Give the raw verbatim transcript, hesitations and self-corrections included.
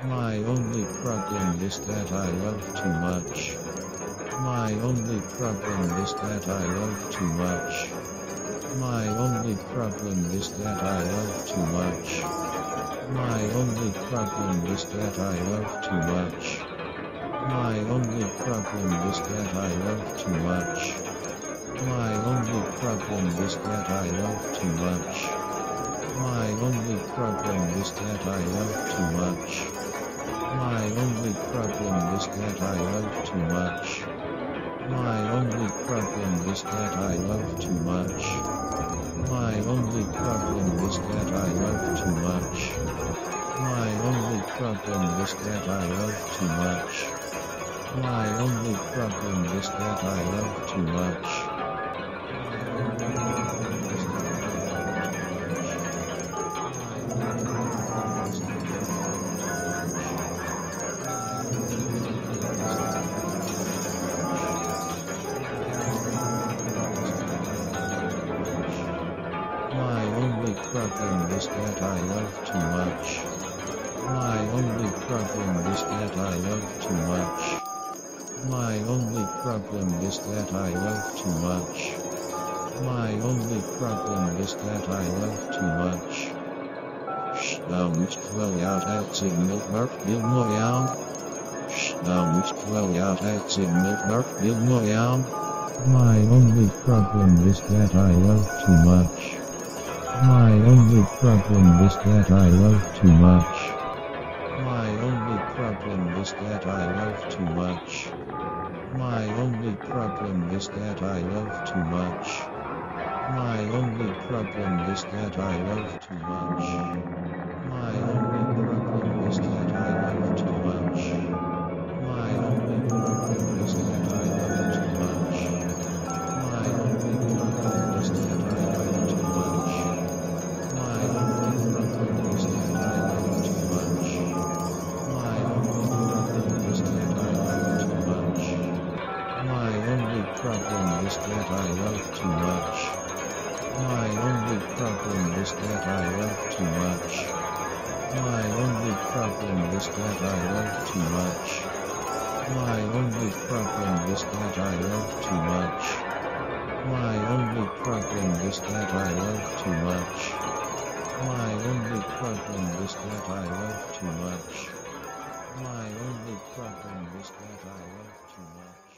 My only problem is that I love too much. My only problem is that I love too much. My only problem is that I love too much. My only problem is that I love too much. My only problem is that I love too much. My only problem is that I love too much. My only problem is that I love too much. My only problem is that I love too much. My only problem is that I love too much. My only problem is that I love too much. My only problem is that I love too much. My only problem is that I love too much. My only problem is that I love too much. My only problem is that I love too much. My only problem is that I love too much. My only problem is that I love too much. Staunt kwaliat uit zijn milkmark wil mooi aan. Staunt kwaliat uit zijn milkmark wil mooi aan. My only problem is that I love too much. My only problem is that I love too much. My only problem is that I love too much. My only problem is that I love too much. My only problem is that I love too much. My only problem is that I love too much. My only problem is that I love too much. My only problem is that I love too much. My only problem is that I love too much. My only problem is that I love too much. My only problem is that I love too much. My only problem is that I love too much. My only problem is that I love too much. My only problem is that I love too much. My only problem is that I love too much. My only problem is that I love too much. My only problem is that I love too much.